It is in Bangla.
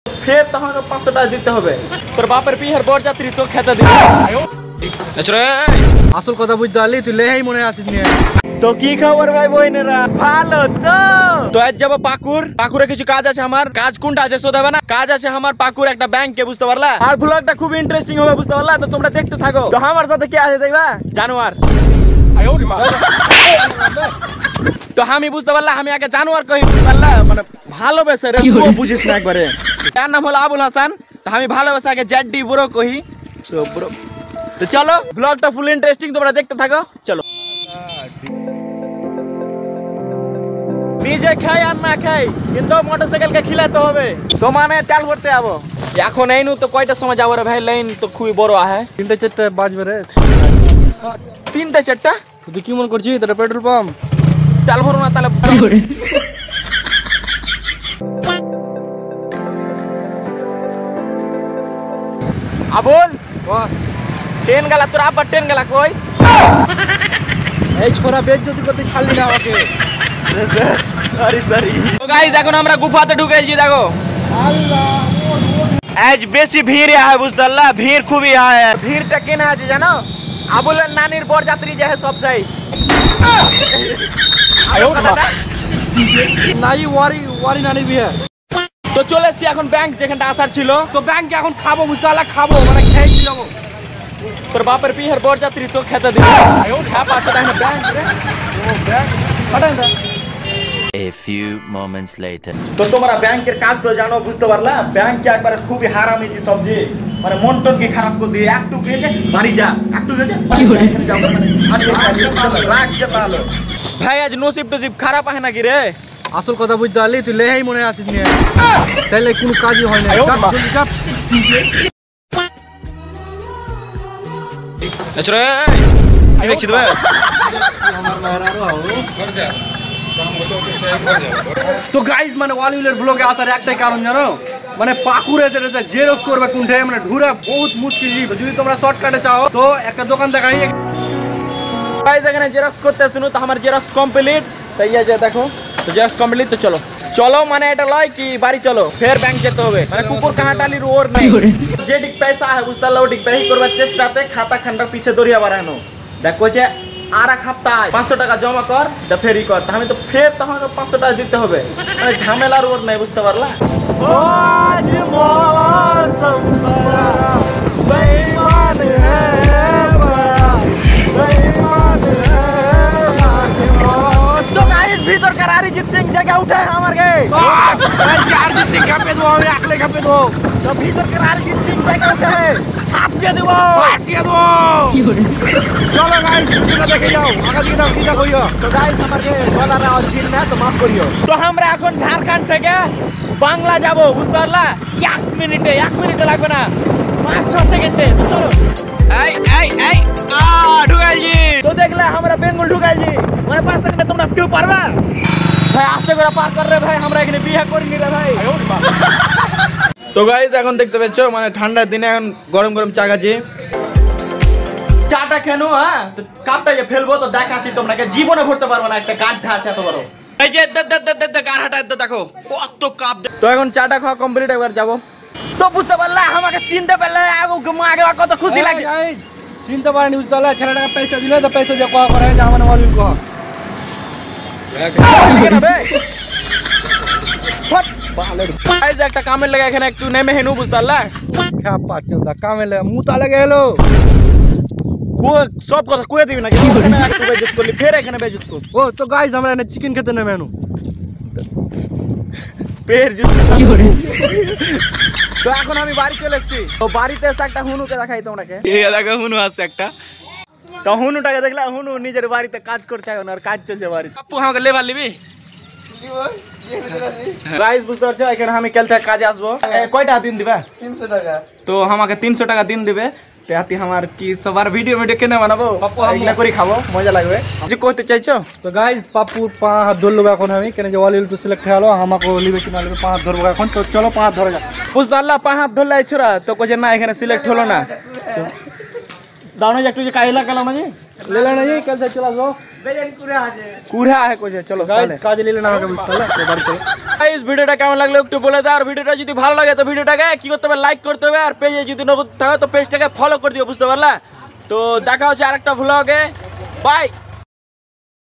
ফের তোমাকে 500 টাকা দিতে হবে। তোর বাপের বিয়ের বরযাত্রী তো খেতে দিবে। আসল কথা বুঝতে পারলি তুই লেহাই মনে আসিস নিয়ে। তো কি খবর ভাই বোনেরা, ভালো তো আজ যাবো পাকুরে কিছু কাজ আছে আমার। কাজ কোনটা আছে শোধাবে না, কাজ আছে আমার পাকুর একটা ব্যাংকে, বুঝতে পারলা। আর ব্লগটা খুব ইন্টারেস্টিং হবে, বুঝতে পারলা। তো তোমরা দেখতে থাকো। তো আমার সাথে কে আছে দেখবা, জানোয়ার। তো আমি বুঝতে পারলা, আমি আগে জানোয়ার কহি, বুঝতে পারলা, মানে ভালোবেসে রে তুই বুঝিস না একবারে। তার নাম হলো আবুল হাসান। তো আমি ভালোবেসে আগে জেডি ব্রো কহি। তো ব্রো, তো চলো ব্লগটা ফুল ইন্টারেস্টিং, তোমরা দেখতে থাকো। চলো, নিজে খাই আর না খাই কিন্তু মোটরসাইকেলকে খিলাতে হবে। তো মানে তেল ভরতে যাবো এখন। এই নু তো কয়টার সময় যাবো রে ভাই, লাইন তো খুবই বড় আহে। 3টা 4টা বাজবে রে। 3টা 4টা তুই কি মনে করছিস তোরা পেট্রোল পাম্প? তেল ভরো না তাহলে। আবুল ট্রেন গেলা, তোর আব্বার ট্রেন গেলা কই? এই ছোরা বেজ্জতি করতে ছাড়লি না আমাকে। তো গাইস এখন আমরা গুফাতে ঢুকেছি, দেখো আজ বেশি ভিড় হয়, বুঝতে পারলা। ভিড় খুবই হয়। ভিড়টা কেনা আছে জানো, আবুলের নানির বরযাত্রী যে সব চাই নাই ওয়ারি নানির বিয়ে। তো চলে এসছি এখন ব্যাংক, যেখানটা আসার ছিল। তো ব্যাংকে এখন খাবো, বুঝতে পারলা, খাবো মানে খেয়েছি যাবো। তোর বাপের বিয়ের বরযাত্রী তো খেতে দিবে। A few moments later. তো তোমরা ব্যাংকের কাজ তো জানো, বুঝতে পারলা। ব্যাংকে একবারে খুবই হারামি যে সবজি, মানে মন টন কি খারাপ করে দিয়ে। একটু খেয়েছে বাড়ি যা, একটু খেয়েছে রাগ যে পালো। ভাই আজ নসিব টসিব খারাপ আহে নাকি রে? আসল কথা বুঝতে পারলি তুই লেহাই মনে আসিস নিয়ে। চাইলে কোনো কাজই হয় না। চাপ জলদি চাপ। দেখছি তো তো গাইস মানে ওয়ালিউলের ব্লগে আসার একটাই কারণ জানো, মানে পাকুড়ে যেটা জেরক্স করবে কোনটা মানে ঢুরা বহুত মুশকিল। যদি তোমরা শর্টকাটে চাও তো একটা দোকান দেখাই। গাইস এখানে জেরক্স করতে শুনো, তো আমার জেরক্স কমপ্লিট। তাই আছে দেখো, তো জেরক্স কমপ্লিট। তো চলো চলো, মানে এটা লয় কি বাড়ি চলো, ফের ব্যাংক যেতে হবে। মানে কুকুর কাহাটালির ওর নাই, যে ডিক পয়সা है বুঝতে পারলো, ডিক পয়সা করবার চেষ্টাতে খাতা খান্ডার পিছে দরিয়া বাড়ানো। দেখ কইছে আর এক সপ্তাহে 500 টাকা জমা কর, দা ফেরি কর। আমি তো ফের তোমাকে 500 টাকা দিতে হবে, মানে ঝামেলার ওর নাই, বুঝতে পারলা। আজ মৌসম বড়া বেঈমান হ্যায়, বড়া বেঈমান হ্যায়। তো গাইস ভিতর का अरिजीत सिंह जगह उठा है हमारे गए। अरिजीत सिंह का पे दो, हम अगले का पे दो। तो भीतर का अरिजीत सिंह जगह उठा है, छापिए दो, फाटिए दो। चलो गाइस ভিডিওটা দেখে যাও, আগা দিকে দাও, কি কইও। তো গাইস আমাকে গলার আওয়াজ ঠিক না, তো মাফ করিও। তো আমরা এখন ঝাড়খণ্ড থেকে বাংলা যাব, বুঝতে পারলা। 1 মিনিটে লাগবে না, 5-6 সেকেন্ডে। চলো এই এই এই ঢুকাইছি। তো দেখলে আমরা বেঙ্গল ঢুকাইছি, মানে 5 সেকেন্ডে তোমরা কেউ পারবা? ভাই আস্তে করে পার কর রে ভাই, আমরা এখানে বিয়ে করিনি রে ভাই। তো গাইস এখন দেখতে পাচ্ছ, মানে ঠান্ডার দিনে এখন গরম গরম চা খাচ্ছি। চাটা কেন হ্যাঁ, তো কাপটা যে ফেলবো তো দেখাচ্ছি তোমরা, জীবনে ভরতে পারবো না, একটা গাঢ় আছে এত বড়। এই যে গাঢ়াটা দেখো কত কাপ। তো এখন চাটা খাওয়া কমপ্লিট, একবার যাবো। তো বুঝতে পারলা, আমাকে চিনতে পারলে আগে কত খুশি লাগে। চিনতে পারেনি, বুঝতে পারলা। ছেলেটাকে পয়সা দিলে তো পয়সা দিয়ে কয়া করে যা মানে ওয়ালিউল কহ। একটা কামের লাগে এখানে একটু নেমে হেনু, বুঝতে পারলা। কামে লাগে মুতা লেগে এলো, সব কথা কয়ে দিবি নাকি? বেজত করলি ফের এখানে বেজত কর। ও তো গাইস আমরা এখানে চিকেন খেতে নেমে এনু। তো এখন আমি বাড়ি চলে এসেছি। তো বাড়িতে এসে একটা হুনুকে দেখাই তোমাকে। দেখো হুনু আসছে একটা। তো হুনুটাকে দেখলে, হুনু নিজের বাড়িতে কাজ করছে এখন, আর কাজ চলছে বাড়ি। আপু আমাকে লেবার লিবি? গাইস বুঝতে পারছো, এখানে আমি কাল থেকে কাজে আসবো। কয়টা দিন দিবা? 300 টাকা। তো আমাকে 300 টাকা দিন দিবে। তেহাতি আমার কি সবার ভিডিও কেনে বানাবো, এগুলা করে খাবো, মজা লাগবে। যে করতে চাইছো? তো গাইস পাপ্পুর পা হাত ধরলো এখন আমি, কেন যে ওয়ালিউল তো সিলেক্ট হলো, আমাকে লিবে কি না লিবে পা হাত ধরবো এখন। তো চলো পা হাত ধরে যাক। বুঝতে পারলা, পা হাত ধরলে ছোড়া তো কইছে না এখানে সিলেক্ট হলো না। দাও না একটু যে কাইলা গেল না যে। ले लेना ये कल से चला जाओ কুড়া আছে কইছে চলো গাইস কাজ নিলে না আমাকে বুঝতে পারলে এবার চলো গাইস ভিডিওটা কেমন লাগলো একটু বলে দাও আর ভিডিওটা যদি ভালো লাগে তো ভিডিওটাকে কি করতে হবে লাইক করতে হবে আর পেজে যদি নতুন থাকো তো পেজটাকে ফলো করে দিও বুঝতে পারলা তো দেখা হচ্ছে আরেকটা ভ্লগে বাই